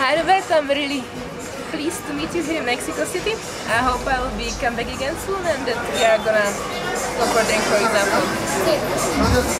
Hi Roberto, I'm really pleased to meet you here in Mexico City. I hope I will come back again soon and that we are gonna go for a drink, for example.